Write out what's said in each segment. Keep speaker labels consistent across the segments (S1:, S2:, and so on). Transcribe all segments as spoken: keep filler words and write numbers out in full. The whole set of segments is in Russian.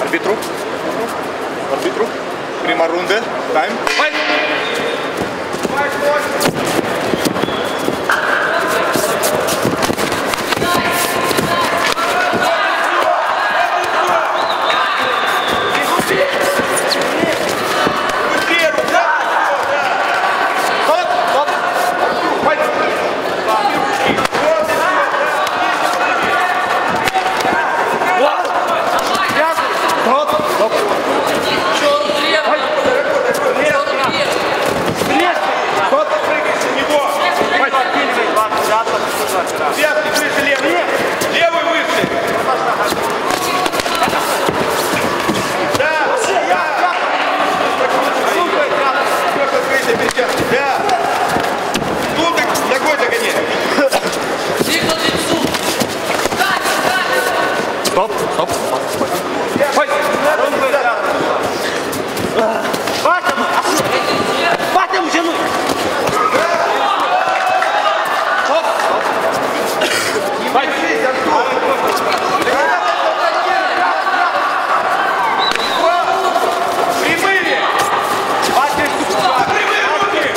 S1: Arbitru. Arbitru. Prima rundă. Time. Fight! Стоп, стоп.
S2: Батому! Батому тянуть!
S1: Стоп! Прямые! Прямые руки!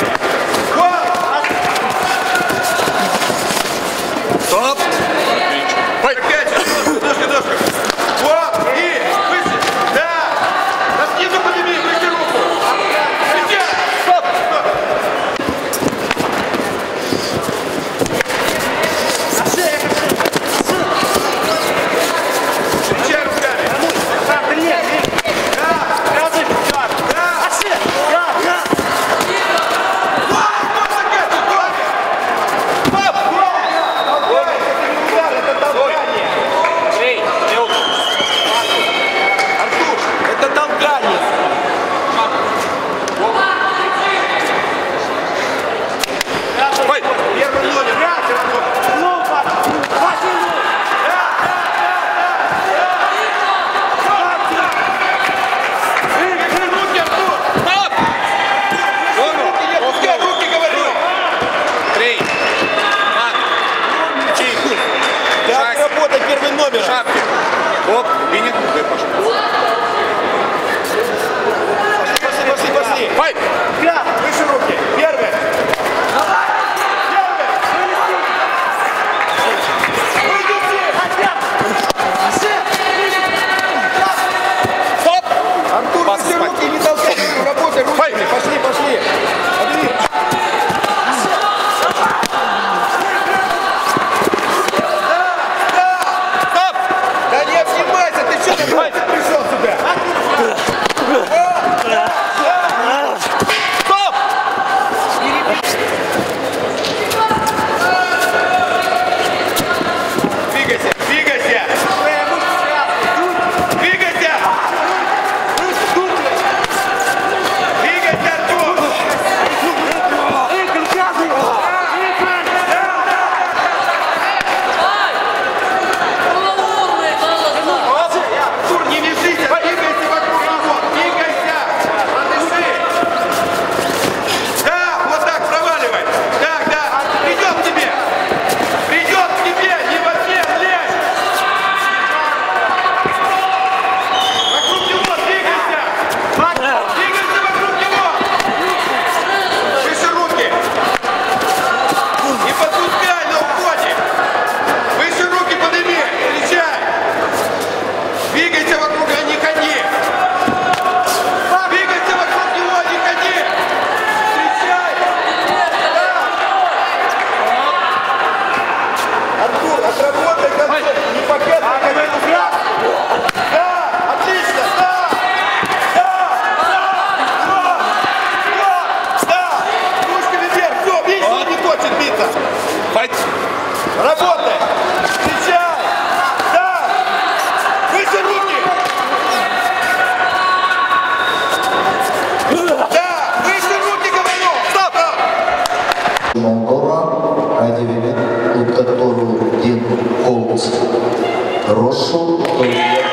S1: Стоп! Опять! Дожка, дожка! Вот! И! Выше! Да! На снизу подними! Выше руку! Сейчас! Стоп! Встречай руками! Шапки. Оп, винит. Пошли, пошли, пошли. Файт! Выше руки. Первый. Стоп! Артур, выше руки, не толкай. Работай руками. Пошли, пошли. Подвиг. Пришел сюда! Стоп! Двигайся, двигайся! Двигайся! Двигайся, Артур! Артур, не вяжись! Двигайся вокруг него! Двигайся! Подыши! Да, вот так, проваливай! Так, да! Придет к тебе! Придет к тебе! Не в ответ, лезь! Вокруг него двигайся! Двигайся вокруг него! Выше руки! Не подпускай на уходе! Выше руки подними! Встречай! Двигайся вокруг, а не ходи! Двигайся вокруг него, не ходи! Встречай! Артур, отработай концов! Не показывай! Да! Отлично! Да! Да! Да! Да! Ручками вверх! Все, видишь, он не хочет биться! Файт! Работай! Встречай! Да! Выше руки! Да! Выше руки, говорю! Стоп!
S3: Moldova, Adivine, luptătorul din colț roșu,